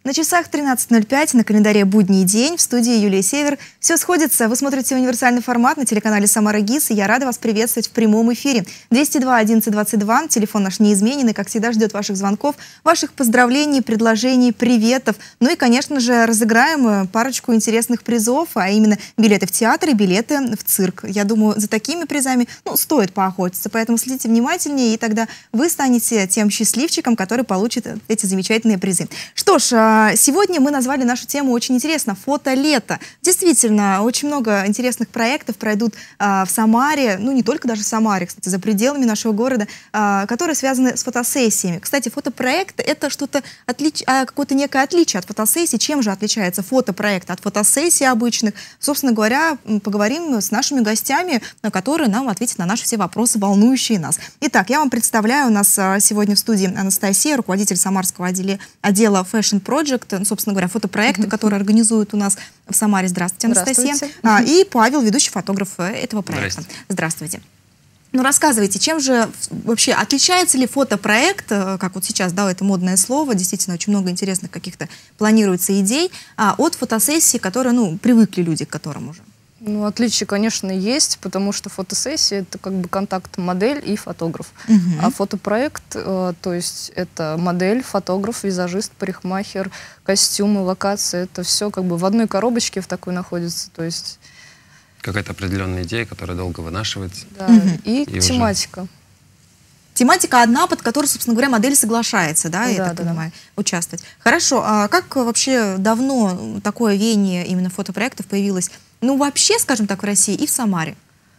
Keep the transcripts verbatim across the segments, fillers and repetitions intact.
На часах тринадцать ноль пять, на календаре будний день, в студии Юлия Север. Все сходится. Вы смотрите универсальный формат на телеканале «Самара ГИС», и я рада вас приветствовать в прямом эфире. двести два одиннадцать двадцать два, телефон наш неизменен, и, как всегда, ждет ваших звонков, ваших поздравлений, предложений, приветов. Ну и, конечно же, разыграем парочку интересных призов, а именно билеты в театр и билеты в цирк. Я думаю, за такими призами, ну, стоит поохотиться, поэтому следите внимательнее, и тогда вы станете тем счастливчиком, который получит эти замечательные призы. Что ж, сегодня мы назвали нашу тему очень интересно – «Фото лета». Действительно, очень много интересных проектов пройдут а, в Самаре, ну не только даже в Самаре, кстати, за пределами нашего города, а, которые связаны с фотосессиями. Кстати, фотопроект – это что-то, отлич... а, какое-то некое отличие от фотосессии. Чем же отличается фотопроект от фотосессии обычных? Собственно говоря, поговорим с нашими гостями, которые нам ответят на наши все вопросы, волнующие нас. Итак, я вам представляю, у нас сегодня в студии Анастасия, руководитель самарского отделения, отдела Fashion Project, ну, собственно говоря, фотопроекты, которые организуют у нас в Самаре. Здравствуйте, Анастасия. Здравствуйте. А, и Павел, ведущий фотограф этого проекта. Здравствуйте. Здравствуйте. Ну, рассказывайте, чем же вообще отличается ли фотопроект, как вот сейчас, да, это модное слово, действительно очень много интересных каких-то планируется идей, а, от фотосессии, которые, ну, привыкли люди к которым уже? Ну, отличие, конечно, есть, потому что фотосессия — это как бы контакт модель и фотограф. Угу. А фотопроект, э, то есть это модель, фотограф, визажист, парикмахер, костюмы, локации, это все как бы в одной коробочке в такой находится, то есть... Какая-то определенная идея, которая долго вынашивается. Да, Угу. и, И тематика. уже... Тематика одна, под которую, собственно говоря, модель соглашается, да, я Да, так да, понимаю, да. участвовать. Хорошо, а как вообще давно такое веяние именно фотопроектов появилось? Ну, вообще, скажем так, в России и в Самаре.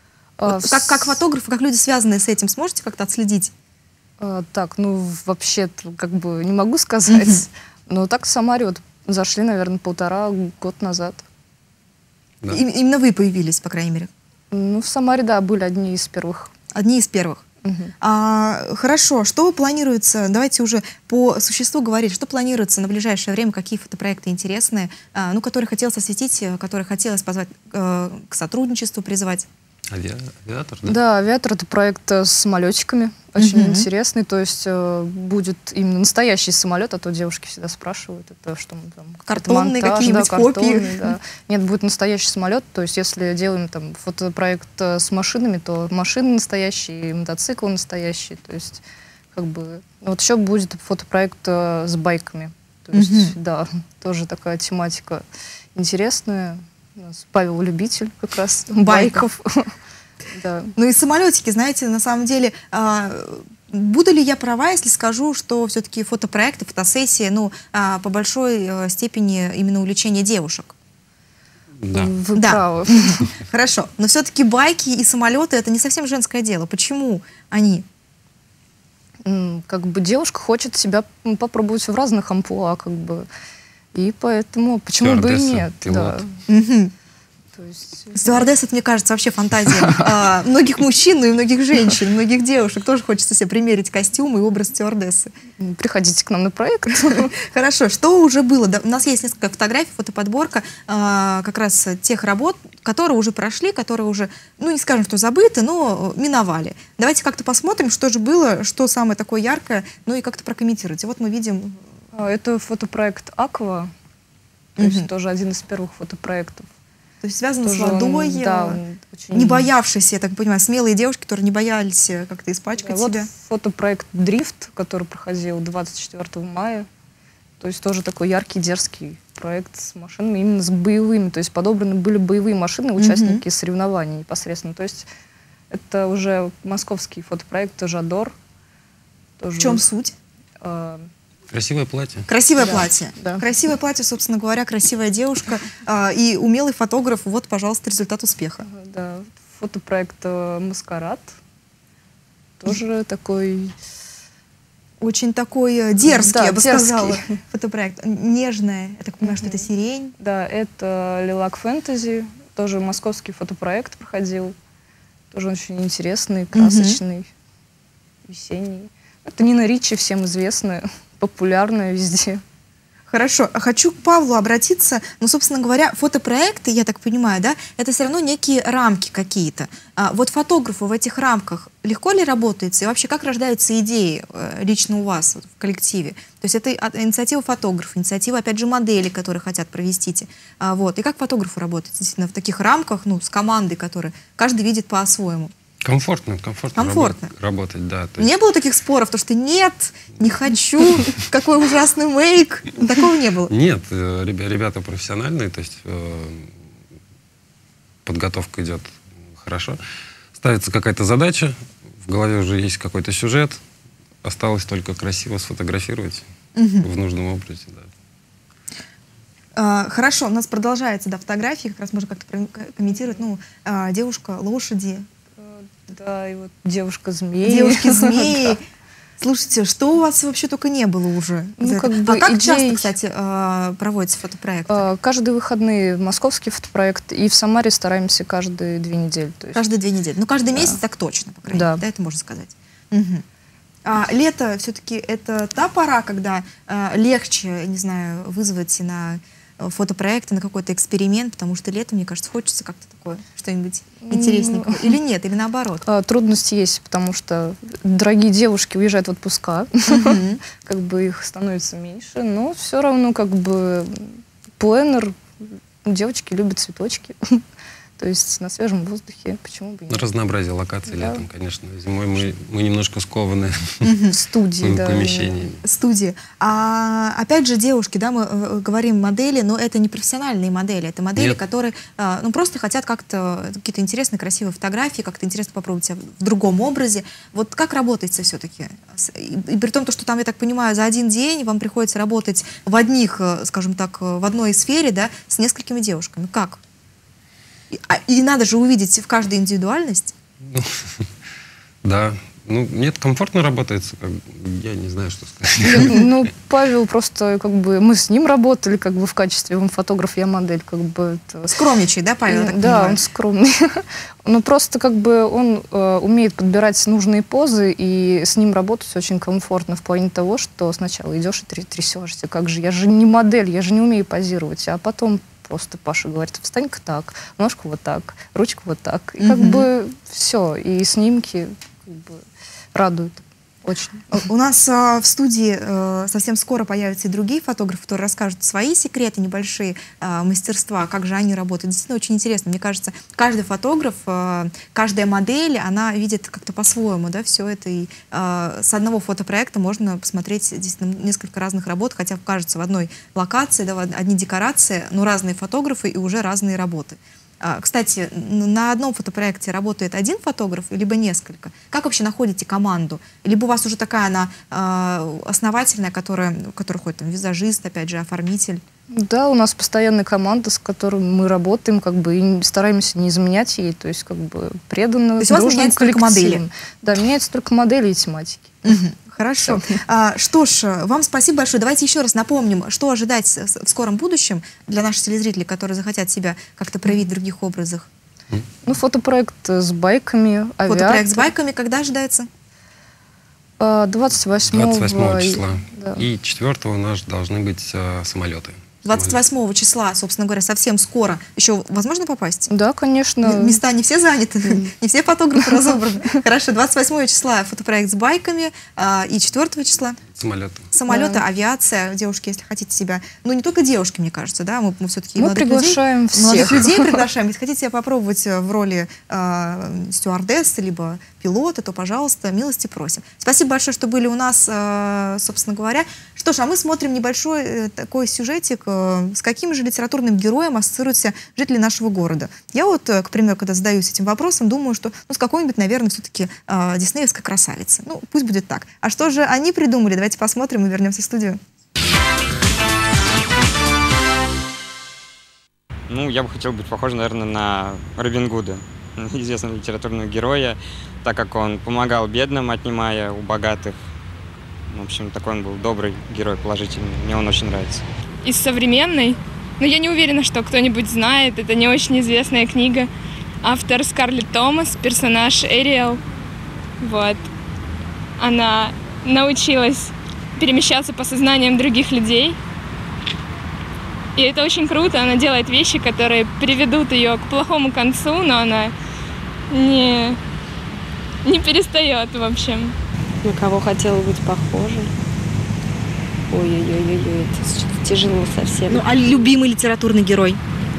А, Вот в... как, как фотографы, как люди, связанные с этим, сможете как-то отследить? А, так, ну, вообще-то, как бы, не могу сказать. Mm-hmm. Но так в Самаре вот зашли, наверное, полтора год назад. Да. И, именно вы появились, по крайней мере? Ну, в Самаре, да, были одни из первых. Одни из первых. Угу. А, хорошо, что планируется, давайте уже по существу говорить, что планируется на ближайшее время, какие фотопроекты интересные, а, ну, которые хотелось осветить, которые хотелось позвать э, к сотрудничеству, призывать? Ави... Авиатор, да? Да, «Авиатор» — это проект с самолетчиками, очень Uh-huh. интересный, то есть э, будет именно настоящий самолет, а то девушки всегда спрашивают, это что мы там... Картонные монтаж, какие-нибудь да, копии? Картонные, да. Нет, будет настоящий самолет, то есть если делаем там фотопроект с машинами, то машины настоящие, мотоциклы настоящие, то есть как бы... Вот еще будет фотопроект э, с байками, то есть, Uh-huh. да, тоже такая тематика интересная. У нас Павел любитель как раз байков. Да. Ну и самолетики, знаете, на самом деле, а, буду ли я права, если скажу, что все-таки фотопроекты, фотосессии, ну, а, по большой а, степени именно увлечение девушек? Да. Вы Да. правы. Хорошо, но все-таки байки и самолеты — это не совсем женское дело. Почему они? Как бы девушка хочет себя попробовать в разных амплуа, как бы. И поэтому почему бы и Стюардесса, нет? Да. пилот. Угу. То есть... Стюардесса, это, мне кажется, вообще фантазия а, многих мужчин, ну и многих женщин, многих девушек. Тоже хочется себе примерить костюм и образ стюардессы. Приходите к нам на проект. Хорошо, что уже было? Да, у нас есть несколько фотографий, фотоподборка а, как раз тех работ, которые уже прошли, которые уже, ну не скажем, что забыты, но миновали. Давайте как-то посмотрим, что же было, что самое такое яркое, ну и как-то прокомментируйте. Вот мы видим... Это фотопроект «Аква», то Угу. есть тоже один из первых фотопроектов. То есть связано Тоже с водой, он, да, он очень... не боявшиеся, я так понимаю, смелые девушки, которые не боялись как-то испачкать Да, себя. вот фотопроект «Дрифт», который проходил двадцать четвёртого мая. То есть тоже такой яркий, дерзкий проект с машинами, именно с боевыми. То есть подобраны были боевые машины, участники mm-hmm. соревнований непосредственно. То есть это уже московский фотопроект «Жадор». Тоже, в чем суть? Э, Красивое платье. Красивое да, платье. Да. Красивое платье, собственно говоря, красивая девушка э, и умелый фотограф. Вот, пожалуйста, результат успеха. Да. Фотопроект э, «Маскарад». Тоже такой... Очень такой э, дерзкий, да, я бы дерзкий. сказала, фотопроект. Нежная, я так понимаю, mm-hmm. что это сирень. Да, это «Лилак Фэнтези». Тоже московский фотопроект проходил. Тоже очень интересный, красочный, mm-hmm. весенний. Это Нина Ричи, всем известная, популярная везде. Хорошо. Хочу к Павлу обратиться. Ну, собственно говоря, фотопроекты, я так понимаю, да, это все равно некие рамки какие-то. А вот фотографу в этих рамках легко ли работается? И вообще, как рождаются идеи э, лично у вас вот, в коллективе? То есть это инициатива фотографа, инициатива, опять же, модели, которые хотят провести. А, вот. И как фотографу работать действительно в таких рамках, ну, с командой, которую каждый видит по-своему? Комфортно, комфортно, Комфортно. Работать, работать, да. То есть... Не было таких споров, то что нет, не хочу, какой ужасный мейк, такого не было? Нет, ребята профессиональные, то есть подготовка идет хорошо. Ставится какая-то задача, в голове уже есть какой-то сюжет, осталось только красиво сфотографировать в нужном образе, да. Хорошо, у нас продолжается, да, фотографии, как раз можно как-то комментировать, ну, девушка, лошади. Да, и вот девушка-змеи. Девушки-змеи. Слушайте, что у вас вообще только не было уже? Ну, как бы а как идей... часто, кстати, проводится фотопроект? Каждые выходные московский фотопроект, и в Самаре стараемся каждые две недели. То есть... Каждые две недели. Ну, каждый да. месяц так точно, по крайней мере, да, это можно сказать. Угу. А лето все-таки это та пора, когда а, легче, не знаю, вызвать на фотопроекты, на какой-то эксперимент, потому что летом, мне кажется, хочется как-то такое, что-нибудь интересненького. Или нет, или наоборот? А, трудности есть, потому что дорогие девушки уезжают в отпуска, как бы их становится меньше, но все равно как бы пленэр, девочки любят цветочки. То есть на свежем воздухе, почему бы нет? Разнообразие локаций да. летом, конечно. Зимой мы, мы немножко скованы в студии, да, помещениями. Студии. А опять же, девушки, да, мы говорим модели, но это не профессиональные модели, это модели, нет. которые ну, просто хотят как-то какие-то интересные, красивые фотографии, как-то интересно попробовать себя в другом образе. Вот как работается все-таки? И, и при том, что там, я так понимаю, за один день вам приходится работать в одних, скажем так, в одной сфере, да, с несколькими девушками. Как? И надо же увидеть в каждой индивидуальность. Ну, да. Ну, нет, комфортно работается. Как, я не знаю, что сказать. Ну, Павел просто, как бы, мы с ним работали, как бы, в качестве, он фотограф, я модель, как бы. Это... Скромничает, да, Павел? Так да, понимаю? Он скромный. Но просто, как бы, он э, умеет подбирать нужные позы, и с ним работать очень комфортно в плане того, что сначала идешь и трясешься. Как же, я же не модель, я же не умею позировать, а потом просто Паша говорит, встань-ка так, ножку вот так, ручку вот так. И mm-hmm. как бы все. И снимки как бы радуют очень. У нас а, в студии а, совсем скоро появятся и другие фотографы, которые расскажут свои секреты, небольшие а, мастерства, как же они работают. Действительно очень интересно. Мне кажется, каждый фотограф, а, каждая модель, она видит как-то по-своему, да, все это. И а, с одного фотопроекта можно посмотреть действительно несколько разных работ, хотя кажется в одной локации, да, одни декорации, но разные фотографы и уже разные работы. Кстати, на одном фотопроекте работает один фотограф, либо несколько. Как вообще находите команду? Либо у вас уже такая она э, основательная, которая, в которой ходит там, визажист, опять же, оформитель? Да, у нас постоянная команда, с которой мы работаем, как бы, и стараемся не изменять ей, то есть, как бы, преданно, дружным коллективом. То есть у вас меняются только модели? Да, меняются только модели и тематики. Угу. Хорошо. А, что ж, вам спасибо большое. Давайте еще раз напомним, что ожидать в скором будущем для наших телезрителей, которые захотят себя как-то проявить в других образах. Ну, фотопроект с байками, авиация. Фотопроект с байками когда ожидается? двадцать восьмого числа. Да. И четвёртого у нас должны быть а, самолеты. двадцать восьмого числа, собственно говоря, совсем скоро. Еще возможно попасть? Да, конечно. Места не все заняты, не все фотографы разобраны. Хорошо, двадцать восьмого числа фотопроект с байками, и четвёртого числа самолеты. Самолеты, да. Авиация, девушки, если хотите себя. Ну, не только девушки, мне кажется, да, мы, мы все-таки мы приглашаем людей, всех. Молодых людей приглашаем. Если хотите себя попробовать в роли э, стюардессы, либо пилота, то, пожалуйста, милости просим. Спасибо большое, что были у нас, э, собственно говоря. Что ж, а мы смотрим небольшой э, такой сюжетик, э, с каким же литературным героем ассоциируются жители нашего города. Я вот, э, к примеру, когда задаюсь этим вопросом, думаю, что ну, с какой-нибудь, наверное, все-таки э, диснеевской красавицы. Ну, пусть будет так. А что же они придумали? Давайте посмотрим и вернемся в студию. Ну, я бы хотел быть похож, наверное, на Робин Гуда, известного литературного героя, так как он помогал бедным, отнимая у богатых. В общем, такой он был добрый герой, положительный. Мне он очень нравится. Из современной? Но я не уверена, что кто-нибудь знает. Это не очень известная книга. Автор Скарлетт Томас, персонаж Эриэл. Вот. Она научилась перемещаться по сознаниям других людей. И это очень круто, она делает вещи, которые приведут ее к плохому концу, но она не, не перестает, в общем. На кого хотела быть похожа? Ой-ой-ой-ой, это что-то тяжело совсем. Ну, а любимый литературный герой?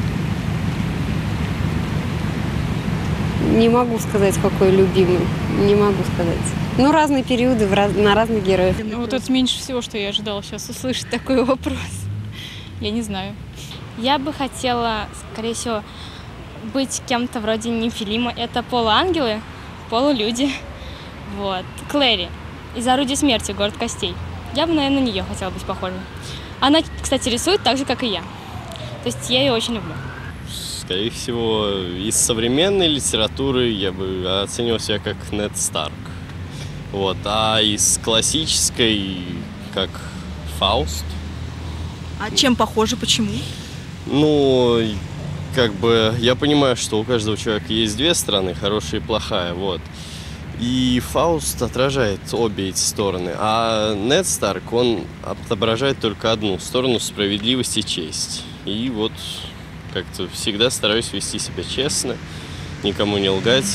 Не могу сказать, какой любимый. Не могу сказать. Ну, разные периоды в раз... на разных героев. Ну, вот это меньше всего, что я ожидала сейчас услышать такой вопрос. Я не знаю. Я бы хотела, скорее всего, быть кем-то вроде Нефилима. Это полуангелы, полулюди. Вот. Клэри из «Орудия смерти. Город костей». Я бы, наверное, на нее хотела быть похожей. Она, кстати, рисует так же, как и я. То есть я ее очень люблю. Скорее всего, из современной литературы я бы оценил себя как Нед Старк. Вот. А из классической, как Фауст. А чем похожи, почему? Ну, как бы, я понимаю, что у каждого человека есть две стороны, хорошая и плохая, вот. И Фауст отражает обе эти стороны, а Нед Старк, он отображает только одну сторону — справедливость и честь. И вот как-то всегда стараюсь вести себя честно, никому не лгать.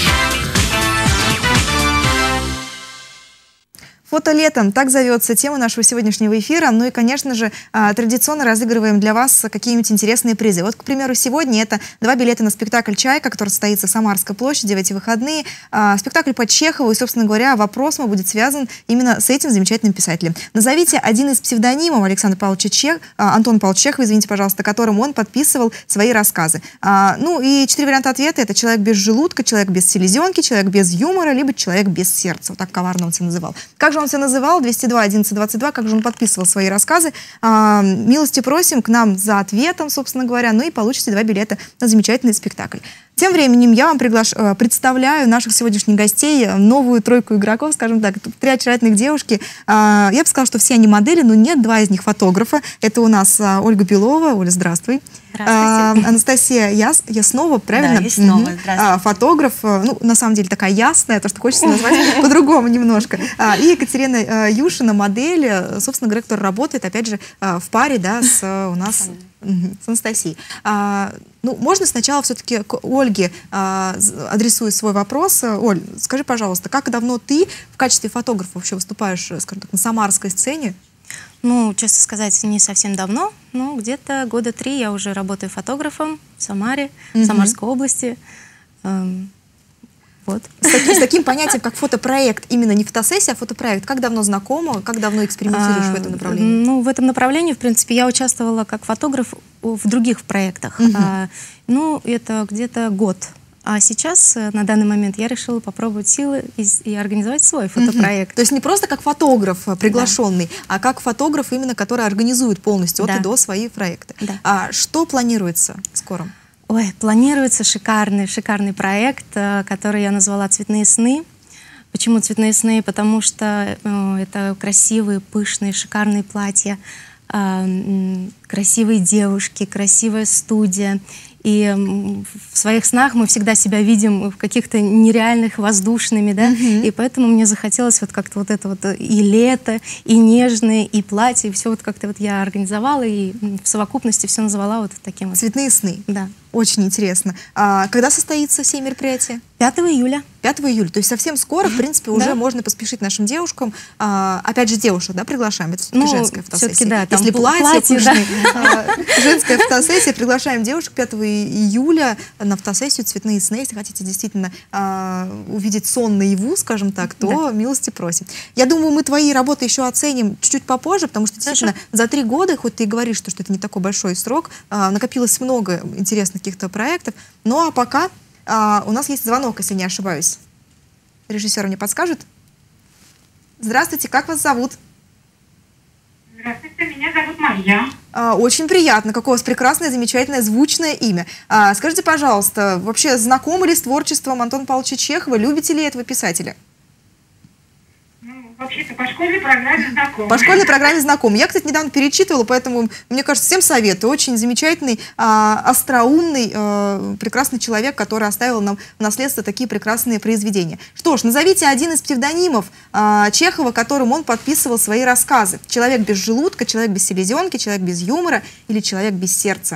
Фото летом, так зовется тема нашего сегодняшнего эфира. Ну и, конечно же, традиционно разыгрываем для вас какие-нибудь интересные призы. Вот, к примеру, сегодня это два билета на спектакль «Чайка», который состоится в Самарской площади в эти выходные. Спектакль по Чехову, и, собственно говоря, вопрос мой будет связан именно с этим замечательным писателем. Назовите один из псевдонимов Александра Павловича Чех, Антона Павловича Чехова, извините, пожалуйста, которым он подписывал свои рассказы. Ну и четыре варианта ответа. Это человек без желудка, человек без селезенки, человек без юмора, либо человек без сердца. Вот так коварно он себя называл. Как же он себя называл? двести два одиннадцать двадцать два. Как же он подписывал свои рассказы? А, милости просим к нам за ответом, собственно говоря. Ну и получите два билета на замечательный спектакль. Тем временем я вам приглаш... представляю наших сегодняшних гостей, новую тройку игроков, скажем так, три очаровательных девушки. Я бы сказала, что все они модели, но нет, два из них фотографа. Это у нас Ольга Белова. Оля, здравствуй. Здравствуйте. Анастасия Яс... Яснова, правильно? Да, Яснова, здравствуйте. Фотограф, ну, на самом деле такая ясная, то, что хочется назвать по-другому немножко. И Екатерина Юшина, модель, собственно говоря, которая работает, опять же, в паре, да, с у нас... с Анастасией. А, ну, можно сначала все-таки к Ольге а, адресую свой вопрос. Оль, скажи, пожалуйста, как давно ты в качестве фотографа вообще выступаешь, скажем так, на самарской сцене? Ну, честно сказать, не совсем давно, но где-то года три я уже работаю фотографом в Самаре, в Самарской области. Эм, вот. С, таки, с таким понятием, как фотопроект, именно не фотосессия, а фотопроект, как давно знакома, как давно экспериментируешь а, в этом направлении? Ну, в этом направлении, в принципе, я участвовала как фотограф в других проектах. Uh-huh. а, ну, это где-то год. А сейчас, на данный момент, я решила попробовать силы и, и организовать свой фотопроект. Uh-huh. То есть не просто как фотограф приглашенный, да, а как фотограф, именно который организует полностью да. от и до свои проекты. Да. А что планируется в скором? Ой, планируется шикарный, шикарный проект, который я назвала «Цветные сны». Почему «Цветные сны»? Потому что э, это красивые, пышные, шикарные платья, э, красивые девушки, красивая студия. И в своих снах мы всегда себя видим в каких-то нереальных, воздушными, да, mm-hmm. и поэтому мне захотелось вот как-то вот это вот и лето, и нежные, и платье, и все вот как-то вот я организовала, и в совокупности все назвала вот таким вот. «Цветные сны». Да. Очень интересно. А когда состоится все мероприятия? пятого июля. пятого июля. То есть совсем скоро, в принципе, уже да. можно поспешить нашим девушкам. А, опять же, девушек, да, приглашаем. Это все-таки ну, женская фотосессия. Все да, если платье, платье пышные, да. женская фотосессия, приглашаем девушек пятого июля на фотосессию «Цветные сны». Если хотите действительно а, увидеть сон наяву, скажем так, то да. милости просим. Я думаю, мы твои работы еще оценим чуть-чуть попозже, потому что действительно Хорошо. за три года, хоть ты и говоришь, что, что это не такой большой срок, а, накопилось много интересных каких-то проектов. Ну а пока а, у нас есть звонок, если не ошибаюсь. Режиссер мне подскажет. Здравствуйте, как вас зовут? Здравствуйте, меня зовут Марья. А, очень приятно, какое у вас прекрасное, замечательное, звучное имя. А, скажите, пожалуйста, вообще знакомы ли с творчеством Антона Павловича Чехова? Любите ли этого писателя? Ну, Вообще-то по школьной программе знакомы. По школьной программе знакомы. Я, кстати, недавно перечитывала, поэтому, мне кажется, всем советую. Очень замечательный, а, остроумный, а, прекрасный человек, который оставил нам в наследство такие прекрасные произведения. Что ж, назовите один из псевдонимов а, Чехова, которым он подписывал свои рассказы. Человек без желудка, человек без селезенки, человек без юмора или человек без сердца.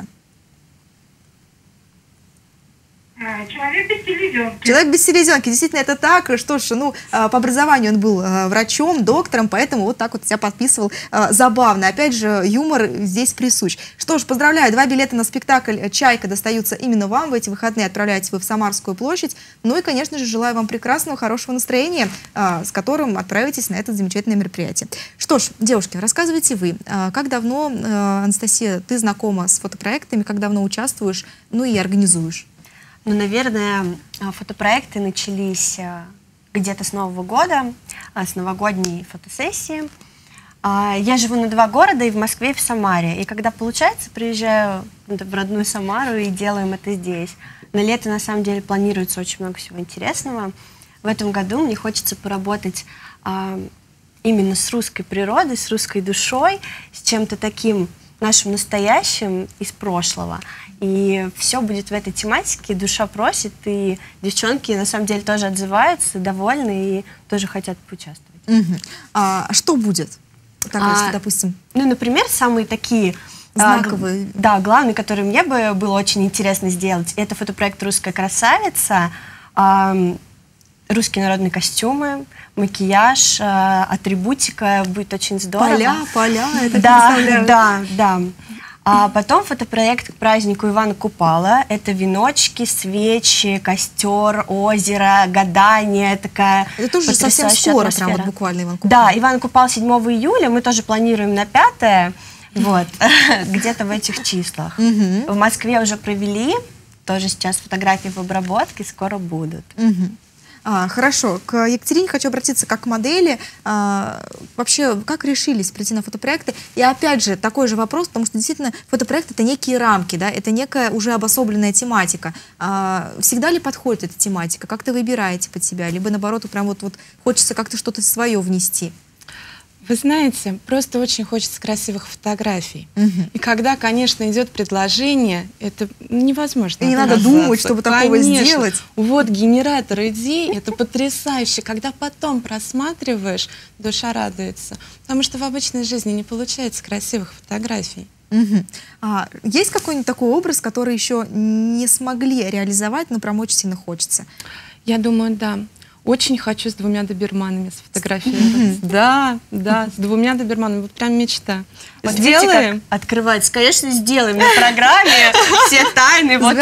Человек без селезенки. Человек без селезенки. Действительно, это так. Что ж, ну, по образованию он был врачом, доктором, поэтому вот так вот себя подписывал. Забавно. Опять же, юмор здесь присущ. Что ж, поздравляю. Два билета на спектакль «Чайка» достаются именно вам. В эти выходные отправляетесь вы в Самарскую площадь. Ну и, конечно же, желаю вам прекрасного, хорошего настроения, с которым отправитесь на это замечательное мероприятие. Что ж, девушки, рассказывайте вы. Как давно, Анастасия, ты знакома с фотопроектами, как давно участвуешь, ну и организуешь? Ну, наверное, фотопроекты начались где-то с Нового года, с новогодней фотосессии. Я живу на два города, и в Москве, и в Самаре. И когда получается, приезжаю в родную Самару и делаем это здесь. На лето, на самом деле, планируется очень много всего интересного. В этом году мне хочется поработать именно с русской природой, с русской душой, с чем-то таким нашим настоящим из прошлого. И все будет в этой тематике, душа просит, и девчонки на самом деле тоже отзываются, довольны и тоже хотят поучаствовать. Угу. А что будет? Так, а, если, допустим. Ну, например, самые такие знаковые. А, да, главные, которые мне бы было очень интересно сделать, это фотопроект «Русская красавица», а, русские народные костюмы, макияж, а, атрибутика, будет очень здорово. Поля, поля, это да, да, да. А потом фотопроект к празднику Ивана Купала. Это веночки, свечи, костер, озеро, гадание, такая. Это тоже совсем скоро, прям вот буквально Иван Купал. Да, Иван Купал седьмого июля, мы тоже планируем на пятое, вот, где-то в этих числах. В Москве уже провели, тоже сейчас фотографии в обработке, скоро будут. А, хорошо. К Екатерине хочу обратиться как к модели. А, вообще, как решились прийти на фотопроекты? И опять же, такой же вопрос, потому что действительно фотопроект — это некие рамки, да, это некая уже обособленная тематика. А, всегда ли подходит эта тематика? Как-то выбираете под себя? Либо наоборот, прям вот, вот хочется как-то что-то свое внести? Вы знаете, просто очень хочется красивых фотографий. Угу. И когда, конечно, идет предложение, это невозможно. И не надо думать, чтобы такого конечно. сделать. Вот генератор идей, это потрясающе. Когда потом просматриваешь, душа радуется. Потому что в обычной жизни не получается красивых фотографий. Угу. А, есть какой-нибудь такой образ, который еще не смогли реализовать, но прям очень сильно хочется? Я думаю, да. Очень хочу с двумя доберманами сфотографироваться. Да, да, с двумя доберманами. Вот прям мечта. Вот сделаем? Видите, как открывается. Конечно, сделаем на программе все тайны. Вот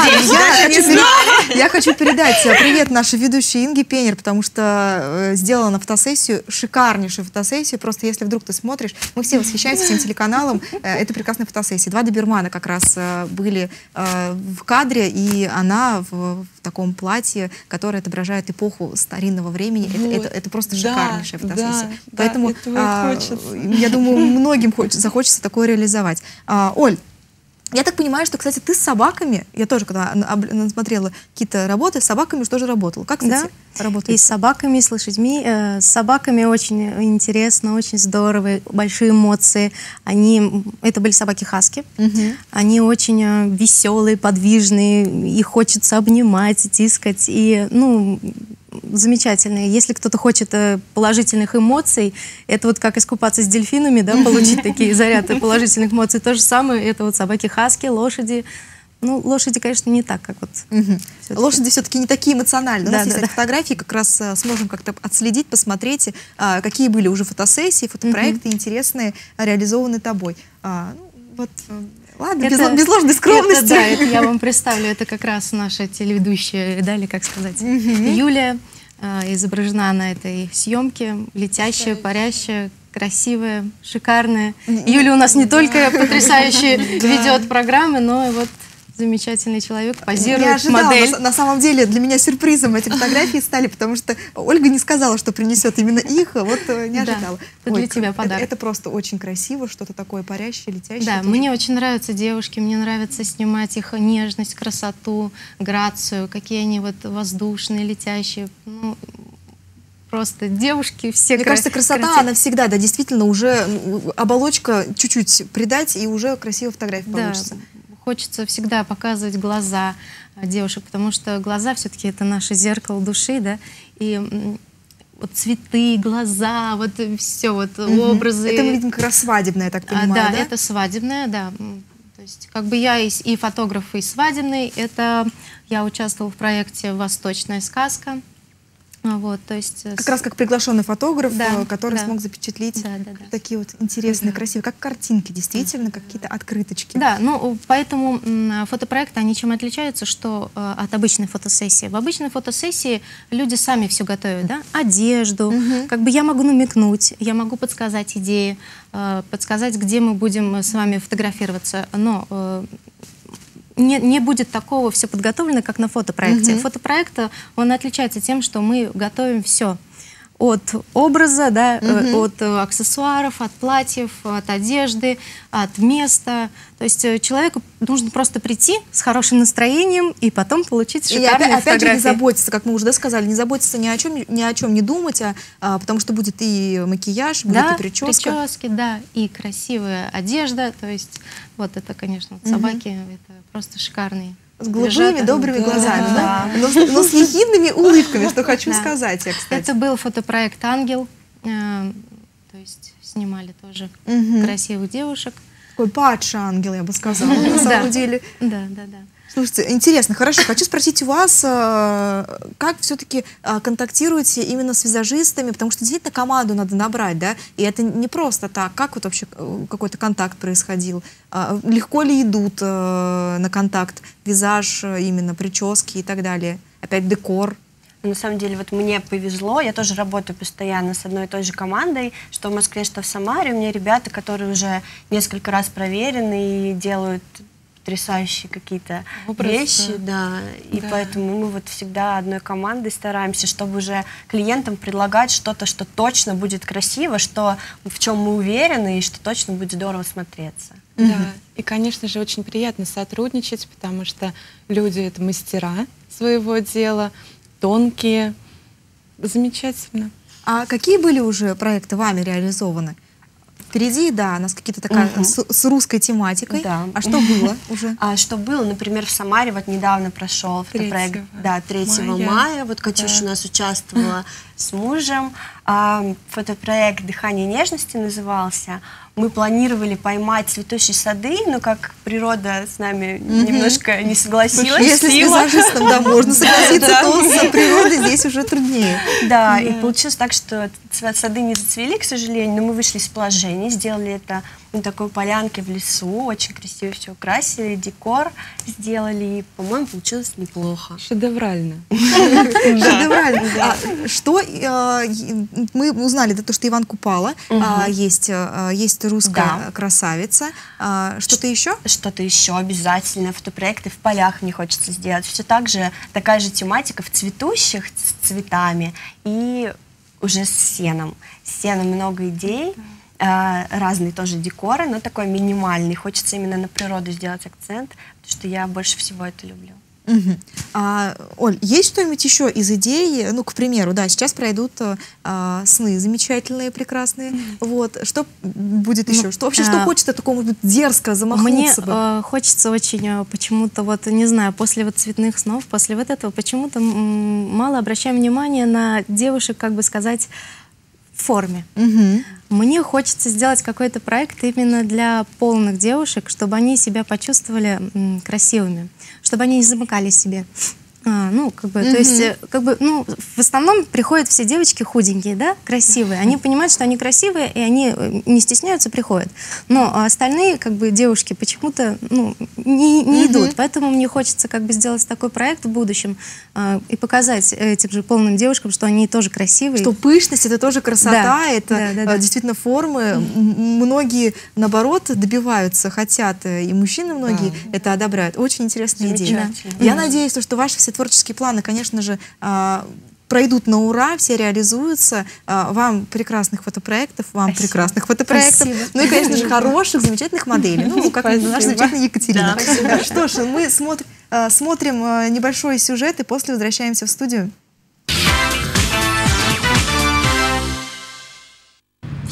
я хочу передать привет нашей ведущей Инге Пенер, потому что сделала на фотосессию шикарнейшую фотосессию. Просто если вдруг ты смотришь, мы все восхищаемся всем телеканалом. Это прекрасная фотосессия. Два добермана как раз были в кадре, и она в таком платье, которое отображает эпоху старинного времени. Вот. Это, это, это просто шикарнейшая да, фотосессия. Да, Поэтому да, а, я думаю, многим хочется, захочется такое реализовать. А, Оль, я так понимаю, что, кстати, ты с собаками, я тоже когда смотрела какие-то работы, с собаками уже тоже работала. Как, кстати, да? работает? И с собаками, и с лошадьми. Э, с собаками очень интересно, очень здорово, большие эмоции. Они, это были собаки хаски. Угу. Они очень э, веселые, подвижные, их хочется обнимать, тискать. И, ну, замечательные. Если кто-то хочет положительных эмоций, это вот как искупаться с дельфинами, да, получить такие заряды положительных эмоций. То же самое, это вот собаки хаски, лошади. Ну, лошади, конечно, не так, как вот. Угу. Все лошади все-таки не такие эмоциональные. Да, У нас да, есть да. фотографии, как раз а, сможем как-то отследить, посмотреть, а, какие были уже фотосессии, фотопроекты угу. интересные, реализованы тобой. А, ну, вот... Ладно, это, без, без ложной скромности. Это, да, это я вам представлю, это как раз наша телеведущая, дали, как сказать, mm-hmm. Юлия, э, изображена на этой съемке, летящая, парящая, красивая, шикарная. Mm-hmm. Юля у нас не только потрясающе ведет программы, но и вот замечательный человек, позирует, я ожидала, модель. На, на самом деле для меня сюрпризом эти фотографии стали, потому что Ольга не сказала, что принесет именно их, а вот не ожидала. Да, Ой, для тебя подарок. Это, это просто очень красиво, что-то такое парящее, летящее. Да, мне очень нравятся девушки, мне нравится снимать их нежность, красоту, грацию, какие они вот воздушные, летящие. Ну, просто девушки все. Мне кажется, красота, красивые. она всегда, да, действительно, уже оболочка чуть-чуть придать, и уже красивая фотография Да, получится. хочется всегда показывать глаза девушек, потому что глаза все-таки это наше зеркало души, да, и м, вот цветы, глаза, вот все, вот Мгм. образы. Это мы видим как раз свадебное, я так А, понимаю, да, да? это свадебное, да. М, То есть как бы я и, с- и фотограф, и свадебный. Это я участвовала в проекте «Восточная сказка». А, Вот, то есть, э, Как раз как приглашенный фотограф, Да, э, который да. смог запечатлеть Да, да, да. такие вот интересные, красивые, как картинки, действительно, как какие-то открыточки. Да, ну поэтому м, фотопроекты, они чем отличаются, что э, от обычной фотосессии. В обычной фотосессии люди сами все готовят, да, одежду, как бы я могу намекнуть, я могу подсказать идеи, э, подсказать, где мы будем с вами фотографироваться, но э, не, не будет такого все подготовлено, как на фотопроекте. Мгм. Фотопроект, э, он отличается тем, что мы готовим все. От образа, да, э, Мгм. от э, аксессуаров, от платьев, от одежды, от места. То есть э, человеку нужно просто прийти с хорошим настроением и потом получить И шикарные опять, опять же не фотографии. заботиться, как мы уже да, сказали, не заботиться ни о чем, ни о чем не думать, а, а, потому что будет и макияж, будет Да, и прическа. прически, да, и красивая одежда. То есть вот это, конечно, вот Мгм. собаки, это просто шикарные. С голубыми, Лежат, добрыми да. глазами, да? Да. Но, с- но с ехидными улыбками, что хочу Да. сказать я, кстати. Это был фотопроект «Ангел». э, То есть снимали тоже Мгм. красивых девушек. Такой падший ангел, я бы сказала, на Да. самом деле. Да, да, да. Слушайте, интересно, хорошо. Хочу спросить у вас, э, как все-таки э, контактируете именно с визажистами, потому что действительно команду надо набрать, да, и это не просто так. Как вот вообще э, какой-то контакт происходил? А, легко ли идут э, на контакт визаж, э, именно прически и так далее? Опять декор? На самом деле, вот мне повезло, я тоже работаю постоянно с одной и той же командой, что в Москве, что в Самаре. У меня ребята, которые уже несколько раз проверены и делают потрясающие какие-то Образ, вещи, да. И Да. поэтому мы вот всегда одной командой стараемся, чтобы уже клиентам предлагать что-то, что точно будет красиво, что в чем мы уверены и что точно будет здорово смотреться. Да, и, конечно же, очень приятно сотрудничать, потому что люди — это мастера своего дела, тонкие. Замечательно. А какие были уже проекты вами реализованы? Впереди, да, у нас какие-то такая Мгм. с, с русской тематикой. Да. А что было уже? А что было, например, в Самаре вот недавно прошел фотопроект, Третьего да, третьего мая. мая. Вот Катюша Да. у нас участвовала с мужем. А, фотопроект «Дыхание нежности» назывался. Мы планировали поймать цветущие сады, но как природа с нами Мгм. немножко не согласилась. Если с сила. визажистом, да, можно согласиться, Да. то с природой здесь уже труднее. Да, и получилось так, что цвет- сады не зацвели, к сожалению, но мы вышли из положения, сделали это на такой полянке в лесу, очень красиво все украсили, декор сделали, и, по-моему, получилось неплохо. Шедеврально. Шедеврально. А что э, и- мы узнали, да, то, что Иван Купала, Мгм. а, есть, э, есть русская Да. красавица. А, что-то еще? Что-то еще обязательно, фотопроекты в полях мне хочется сделать. Все так же, такая же тематика в цветущих с цветами и уже с сеном. С сеном много идей, э, разные тоже декоры, но такой минимальный. Хочется именно на природу сделать акцент, потому что я больше всего это люблю. Мгм. А, Оль, есть что-нибудь еще из идей? Ну, к примеру, да, сейчас пройдут э, а, сны замечательные, прекрасные. Вот. Что будет еще? Ну, Что вообще, что а, хочется такому вот дерзко Мне замахнуться бы? э, хочется очень э, почему-то, вот, не знаю, после вот цветных снов, после вот этого, почему-то м, мало обращаем внимание на девушек, как бы сказать, в форме. Мгм. Мне хочется сделать какой-то проект именно для полных девушек, чтобы они себя почувствовали м, красивыми, чтобы они не замыкали себе. А, ну, как бы, Мгм. то есть, э, как бы, ну, в основном приходят все девочки худенькие, да, красивые. Они понимают, что они красивые, и они э, не стесняются, приходят. Но остальные, как бы, девушки почему-то, ну, не, не Мгм. идут. Поэтому мне хочется, как бы, сделать такой проект в будущем а, и показать этим же полным девушкам, что они тоже красивые. Что пышность — это тоже красота, Да, это да, да, э, да. действительно формы. М- Многие, наоборот, добиваются, хотят, э, и мужчины многие это одобряют. Очень интересная идея. Замечательно. Я надеюсь, то, что ваши все творческие планы, конечно же, а, пройдут на ура, все реализуются. А, Вам прекрасных фотопроектов, вам Спасибо. прекрасных фотопроектов. Спасибо. Ну и, конечно же, хороших, замечательных моделей. Ну, как наша Спасибо. замечательная Екатерина. Да, спасибо. Что ж, мы смотр- а, смотрим а, небольшой сюжет и после возвращаемся в студию.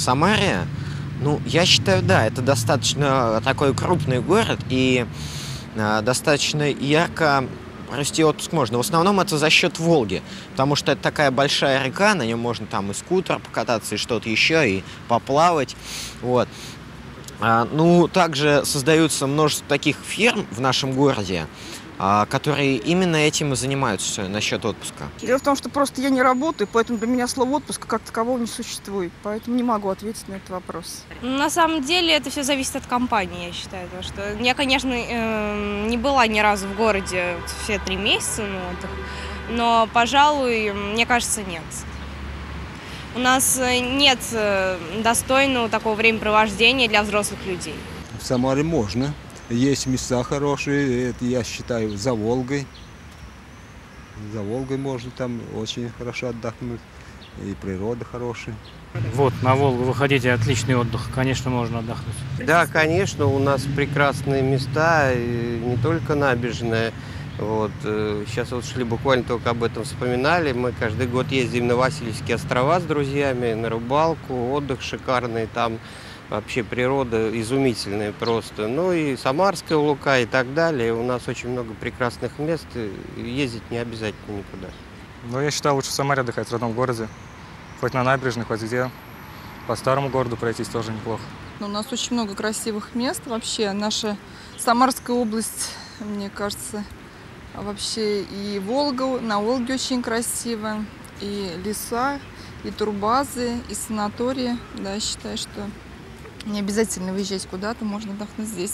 Самаре, ну, я считаю, да, это достаточно такой крупный город, и э, достаточно ярко провести отпуск можно. В основном это за счет Волги, потому что это такая большая река, на нем можно там и скутер покататься, и что-то еще, и поплавать. Вот. А, ну, также создаются множество таких фирм в нашем городе, а, которые именно этим и занимаются насчет отпуска. Дело в том, что просто я не работаю, поэтому для меня слова отпуска как такового не существует, поэтому не могу ответить на этот вопрос. На самом деле это все зависит от компании, я считаю. Потому что я, конечно, не была ни разу в городе все три месяца на отдых, но, пожалуй, мне кажется, нет. У нас нет достойного такого времяпровождения для взрослых людей. В Самаре можно. Есть места хорошие, это я считаю за Волгой. За Волгой можно там очень хорошо отдохнуть. И природа хорошая. Вот, на Волгу выходите, отличный отдых, конечно, можно отдохнуть. Да, конечно, у нас прекрасные места, не только набережная. Вот. Сейчас вот шли, буквально только об этом вспоминали. Мы каждый год ездим на Васильевские острова с друзьями, на рыбалку, отдых шикарный. Там вообще природа изумительная просто. Ну и Самарская Лука и так далее. У нас очень много прекрасных мест. Ездить не обязательно никуда. Ну, я считаю, лучше в Самаре отдыхать, в родном городе. Хоть на набережной, хоть где. По старому городу пройтись тоже неплохо. У нас очень много красивых мест вообще. Наша Самарская область, мне кажется, вообще и Волга, на Волге очень красиво, и леса, и турбазы, и санатории. Да, я считаю, что не обязательно выезжать куда-то, можно отдохнуть здесь.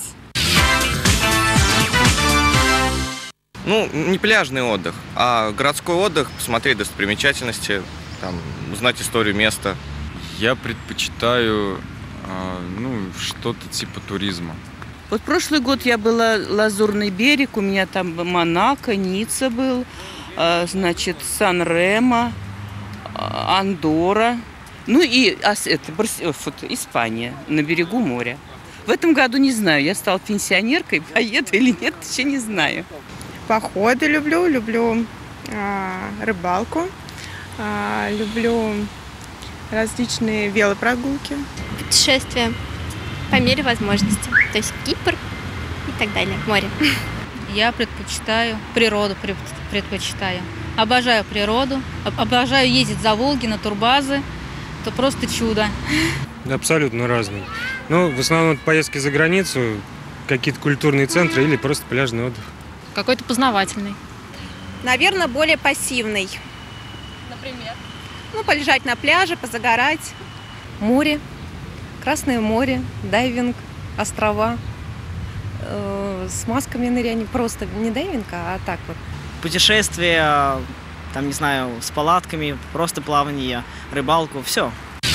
Ну, не пляжный отдых, а городской отдых, посмотреть достопримечательности, там, узнать историю места. Я предпочитаю ну, что-то типа туризма. Вот прошлый год я была Лазурный берег, у меня там Монако, Ницца был, значит, Сан-Ремо, Андорра, ну и это, вот, Испания, на берегу моря. В этом году не знаю, я стала пенсионеркой, поеду или нет, еще не знаю. Походы люблю, люблю а, рыбалку, а, люблю различные велопрогулки. Путешествия по мере возможности, то есть Кипр и так далее, море. Я предпочитаю природу, предпочитаю. Обожаю природу, обожаю ездить за Волги на турбазы, это просто чудо. Абсолютно разные. Ну, в основном поездки за границу, какие-то культурные центры или просто пляжный отдых. Какой-то познавательный. Наверное, более пассивный. Например? Ну, полежать на пляже, позагорать. Море, Красное море, дайвинг, острова. Э, с масками ныряния. Просто не дайвинг, а так вот. Путешествия, там, не знаю, с палатками, просто плавание, рыбалку, все.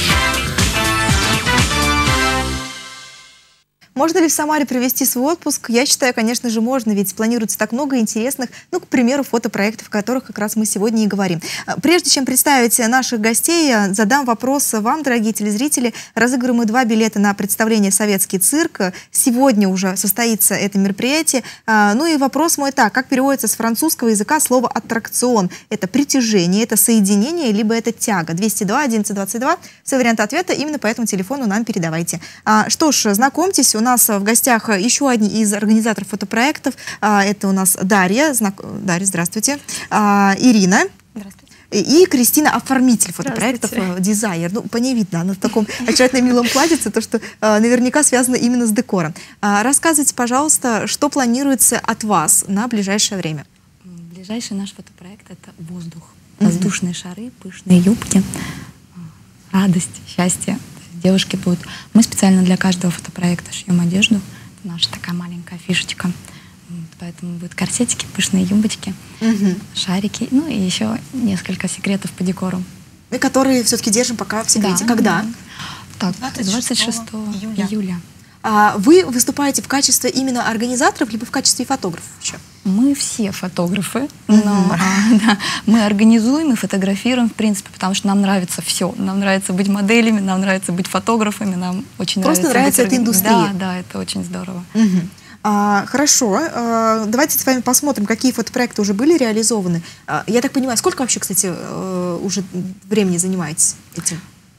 Можно ли в Самаре провести свой отпуск? Я считаю, конечно же, можно, ведь планируется так много интересных, ну, к примеру, фотопроектов, о которых как раз мы сегодня и говорим. Прежде чем представить наших гостей, задам вопрос вам, дорогие телезрители. Разыгрываем мы два билета на представление «Советский цирк». Сегодня уже состоится это мероприятие. Ну и вопрос мой так. Как переводится с французского языка слово «аттракцион»? Это притяжение, это соединение, либо это тяга? двести два одиннадцать двадцать два. Все варианты ответа именно по этому телефону нам передавайте. Что ж, знакомьтесь, у нас в гостях еще одни из организаторов фотопроектов. Это у нас Дарья. Знак... Дарья, здравствуйте. Ирина. Здравствуйте. И Кристина, оформитель фотопроектов, дизайнер. Ну, по ней видно, она в таком очаровательном милом платьице, то, что наверняка связано именно с декором. Рассказывайте, пожалуйста, что планируется от вас на ближайшее время? Ближайший наш фотопроект — это воздух. Воздушные шары, пышные юбки, радость, счастье. Девушки будут... Мы специально для каждого фотопроекта шьем одежду. Это наша такая маленькая фишечка. Поэтому будут корсетики, пышные юбочки, угу. шарики, ну и еще несколько секретов по декору. И которые все-таки держим пока в секрете. Да. Когда? Так, двадцать шестого июля. А вы выступаете в качестве именно организаторов, либо в качестве фотографов еще? Мы все фотографы, но а, да, мы организуем и фотографируем, в принципе, потому что нам нравится все. Нам нравится быть моделями, нам нравится быть фотографами, нам очень Просто нравится... Просто нравится эта индустрия. Да, да, это очень здорово. Угу. А, хорошо, а, давайте с вами посмотрим, какие фотопроекты уже были реализованы. А, я так понимаю, сколько вообще, кстати, уже времени занимаетесь этим?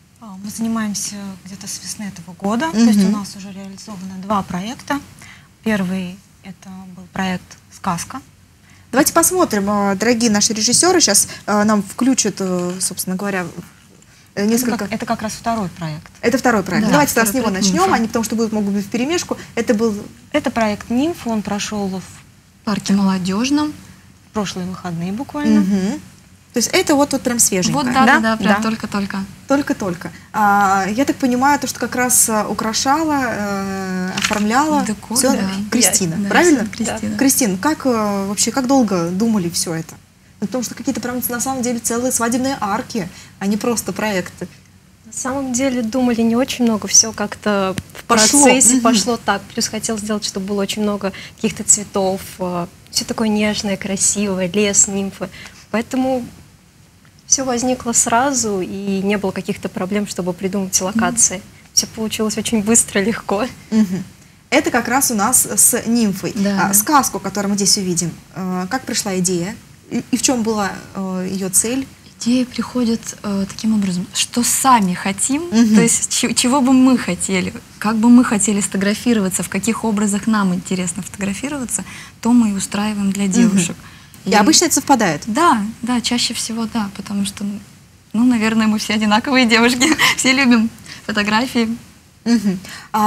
Мы занимаемся где-то с весны этого года. Мгм. То есть у нас уже реализовано два проекта. Первый это был проект «Сказка». Давайте посмотрим, э, дорогие наши режиссеры, сейчас э, нам включат, э, собственно говоря, э, несколько... Это как, это как раз второй проект. Это второй проект. Да, Давайте тогда с второй него проект начнем, «Нимфа». они потому что будут, могут быть вперемешку. Это был... Это проект «Нимфа», он прошел в парке молодежном. В прошлые выходные буквально. Мгм. То есть это вот, вот прям свеженькое. Вот, да, да, да, прям только-только. Только-только. А, я так понимаю, то, что как раз а, украшала, э, оформляла Декор, всё да. Кристина, Да, правильно? всё Кристина. Кристин, как э, вообще, как долго думали все это? Потому что какие-то прям на самом деле целые свадебные арки, а не просто проекты. На самом деле думали не очень много, все как-то в Пошло. процессе Мгм. пошло так. Плюс хотел сделать, чтобы было очень много каких-то цветов, все такое нежное, красивое, лес, нимфы. Поэтому все возникло сразу, и не было каких-то проблем, чтобы придумать локации. Все получилось очень быстро, легко. Мгм. Это как раз у нас с нимфой. Да. А, сказку, которую мы здесь увидим. Э, как пришла идея? И, и в чем была э, ее цель? Идеи приходят э, таким образом, что сами хотим, Мгм. то есть ч- чего бы мы хотели, как бы мы хотели сфотографироваться, в каких образах нам интересно фотографироваться, то мы и устраиваем для девушек. И обычно это совпадает? Да, да, чаще всего да, потому что, ну, наверное, мы все одинаковые девушки, все любим фотографии. Мгм.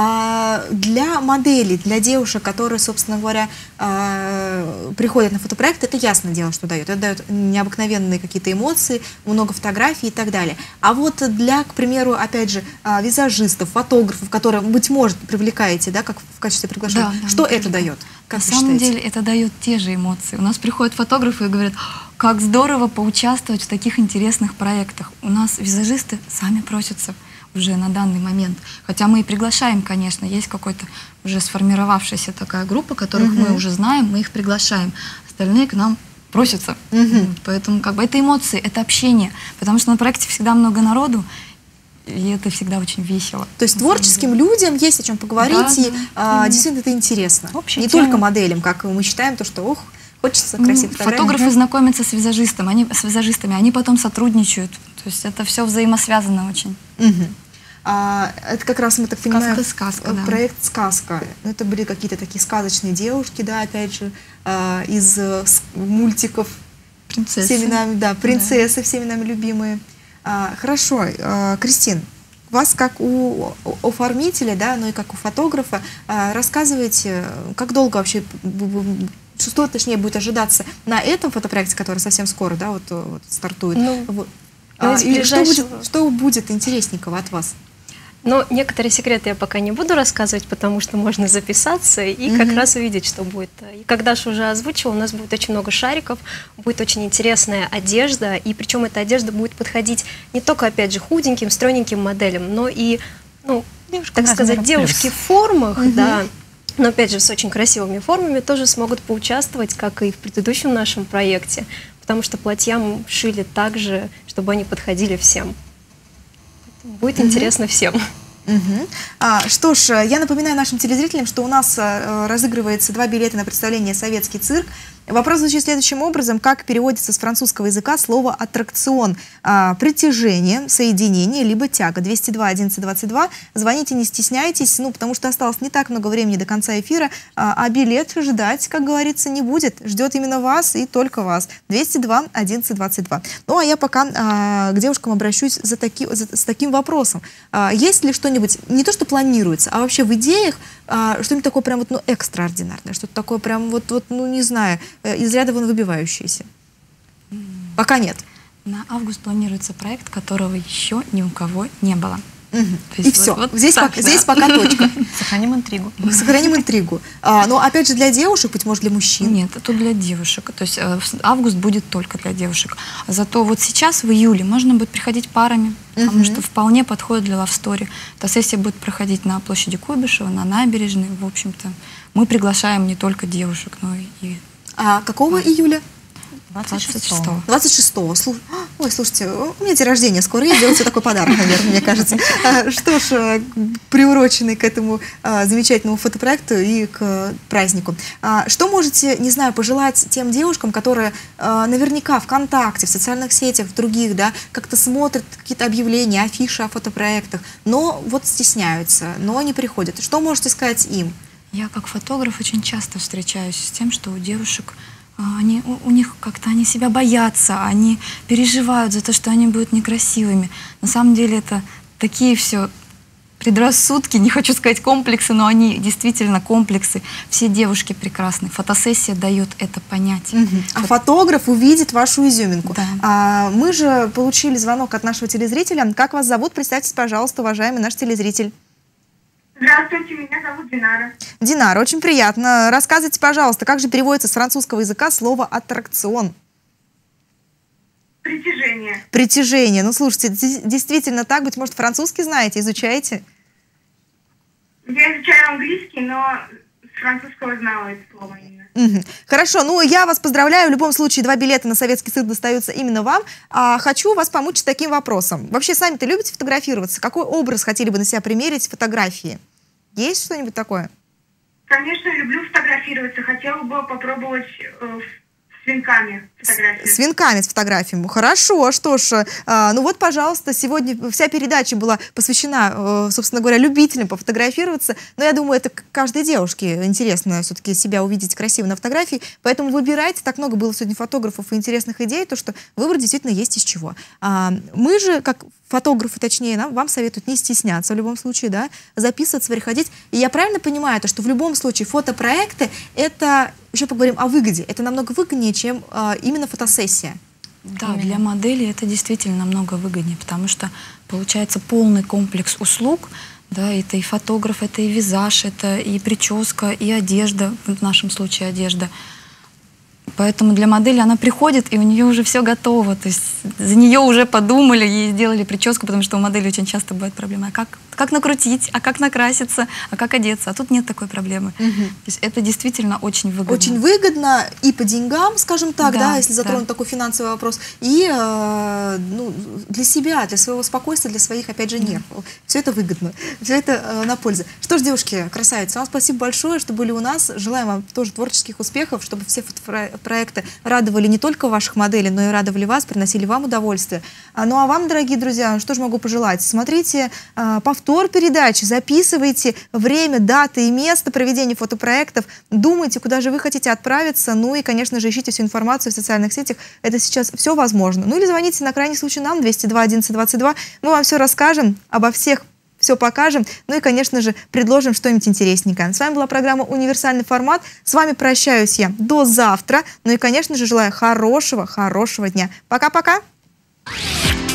А для моделей, для девушек, которые, собственно говоря, а, приходят на фотопроект, это ясное дело, что дает. Это дает необыкновенные какие-то эмоции, много фотографий и так далее. А вот для, к примеру, опять же, а, визажистов, фотографов, которые, быть может, привлекаете, да, как в качестве приглашенных, Да, да, что мы это привлекаем. дает? Как На вы самом считаете? деле это дает те же эмоции. У нас приходят фотографы и говорят, как здорово поучаствовать в таких интересных проектах. У нас визажисты сами просятся уже на данный момент. Хотя мы и приглашаем, конечно, есть какой-то уже сформировавшаяся такая группа, которых Мгм. мы уже знаем, мы их приглашаем. Остальные к нам просятся. Мгм. Поэтому как бы это эмоции, это общение. Потому что на проекте всегда много народу, и это всегда очень весело. То есть творческим людям есть о чем поговорить, Да, и да. а, Мгм. действительно это интересно. Общая Не тема. только моделям, как мы считаем, то, что, ох, хочется Ну, красиво фотографировать. фотографы знакомятся с визажистом, они, с визажистами, они потом сотрудничают. То есть это все взаимосвязано очень. Мгм. А, это как раз, мы так Сказка, понимаем, сказка, э, да. проект «Сказка». Ну, это были какие-то такие сказочные девушки, да, опять же, а, из э, с- мультиков. Принцессы. Всеми нами, да, принцессы, всеми нами любимые. А, хорошо, а, Кристин, вас как у у- оформителя, да, но и как у фотографа, а, рассказывайте, как долго вообще, б- б- что точнее будет ожидаться на этом фотопроекте, который совсем скоро, да, вот, э, вот стартует. Ну, Вот. ну, А, из и что ближайшего- будет, что будет интересненького от вас? Но некоторые секреты я пока не буду рассказывать, потому что можно записаться и как Мгм. раз увидеть, что будет. И как Даша уже озвучила, у нас будет очень много шариков, будет очень интересная одежда, и причем эта одежда будет подходить не только, опять же, худеньким, стройненьким моделям, но и, ну, так размера сказать, плюс. девушки в формах, Мгм. да, но опять же с очень красивыми формами тоже смогут поучаствовать, как и в предыдущем нашем проекте, потому что платья мы шили так же, чтобы они подходили всем. Будет Мгм. интересно всем. Мгм. А, что ж, э, я напоминаю нашим телезрителям, что у нас э, разыгрывается два билета на представление «Советский цирк». Вопрос звучит следующим образом. Как переводится с французского языка слово «аттракцион»? А, притяжение, соединение, либо тяга. двести два одиннадцать двадцать два. Звоните, не стесняйтесь, ну, потому что осталось не так много времени до конца эфира, а, а билет ждать, как говорится, не будет. Ждет именно вас и только вас. двести два одиннадцать двадцать два. Ну, а я пока а, к девушкам обращусь за таки, за- с таким вопросом. А, есть ли что-нибудь, не то, что планируется, а вообще в идеях а, что-нибудь такое прям вот, ну, экстраординарное, что-то такое прям вот, вот, ну, не знаю, э, из ряда вон выбивающееся? Пока нет. На август планируется проект, которого еще ни у кого не было. Мгм. То И есть все. вот- вот здесь, так, пока, да. здесь пока точка. Сохраним интригу. Сохраним интригу. А, но опять же для девушек, быть может для мужчин. Нет, это для девушек. То есть э, в- август будет только для девушек. Зато вот сейчас, в июле, можно будет приходить парами, потому Мгм. что вполне подходит для лавстори. Эта сессия будет проходить на площади Куйбышева, на набережной. В общем-то, мы приглашаем не только девушек, но и... А какого июля? двадцать шестого. двадцать шестого. Слу- а, Ой, слушайте, у меня день рождения скоро, я сделаю себе такой подарок, наверное, мне кажется. Что ж, приуроченный к этому замечательному фотопроекту и к празднику. Что можете, не знаю, пожелать тем девушкам, которые наверняка ВКонтакте, в социальных сетях, в других, да, как-то смотрят какие-то объявления, афиши о фотопроектах, но вот стесняются, но не приходят. Что можете сказать им? Я как фотограф очень часто встречаюсь с тем, что у девушек Они, у, у них как-то они себя боятся, они переживают за то, что они будут некрасивыми. На самом деле это такие все предрассудки, не хочу сказать комплексы, но они действительно комплексы. Все девушки прекрасны. Фотосессия дает это понять. Угу. А Фот... фотограф увидит вашу изюминку. Да. А, мы же получили звонок от нашего телезрителя. Как вас зовут? Представьтесь, пожалуйста, уважаемый наш телезритель. Здравствуйте, меня зовут Динара. Динара, очень приятно. Рассказывайте, пожалуйста, как же переводится с французского языка слово «аттракцион»? Притяжение. Притяжение. Ну, слушайте, действительно так, быть может, французский знаете, изучаете? Я изучаю английский, но с французского знала это слово именно. Угу. Хорошо, ну я вас поздравляю. В любом случае, два билета на советский цирк достаются именно вам. А хочу вас помочь с таким вопросом. Вообще, сами-то любите фотографироваться? Какой образ хотели бы на себя примерить в фотографии? Есть что-нибудь такое? Конечно, люблю фотографироваться. Хотела бы попробовать э, с венками фотографии. С венками, с фотографиями. Хорошо, что ж. Э, ну вот, пожалуйста, сегодня вся передача была посвящена, э, собственно говоря, любителям пофотографироваться. Но я думаю, это каждой девушке интересно все-таки себя увидеть красиво на фотографии. Поэтому выбирайте. Так много было сегодня фотографов и интересных идей, то что выбор действительно есть из чего. А, мы же, как фотографы, точнее, нам, вам советуют не стесняться в любом случае, да, записываться, приходить. И я правильно понимаю, то, что в любом случае фотопроекты, это, еще поговорим о выгоде, это намного выгоднее, чем а, именно фотосессия. Да, именно. Для модели это действительно намного выгоднее, потому что получается полный комплекс услуг, да, это и фотограф, это и визаж, это и прическа, и одежда, в нашем случае одежда. Поэтому для модели она приходит, и у нее уже все готово. То есть за нее уже подумали, ей сделали прическу, потому что у модели очень часто бывает проблема. А как, как накрутить, а как накраситься, а как одеться? А тут нет такой проблемы. Угу. То есть это действительно очень выгодно. Очень выгодно и по деньгам, скажем так, да, да если затронуть да. такой финансовый вопрос, и э, ну, для себя, для своего спокойствия, для своих, опять же, нервов. Все это выгодно, все это э, на пользу. Что ж, девушки, красавицы, вам спасибо большое, что были у нас. Желаем вам тоже творческих успехов, чтобы все проекты радовали не только ваших моделей, но и радовали вас, приносили вам удовольствие. А, ну а вам, дорогие друзья, что же могу пожелать? Смотрите а, повтор передачи, записывайте время, даты и место проведения фотопроектов, думайте, куда же вы хотите отправиться, ну и, конечно же, ищите всю информацию в социальных сетях. Это сейчас все возможно. Ну или звоните на крайний случай нам, двести два одиннадцать двадцать два. Мы вам все расскажем, обо всех все покажем, ну и, конечно же, предложим что-нибудь интересненькое. С вами была программа «Универсальный формат». С вами прощаюсь я до завтра. Ну и, конечно же, желаю хорошего, хорошего дня. Пока-пока!